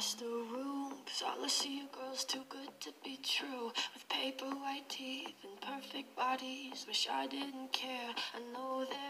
across the room, 'cause all I see are girls too good to be true, with paper white teeth and perfect bodies. Wish I didn't care. I know that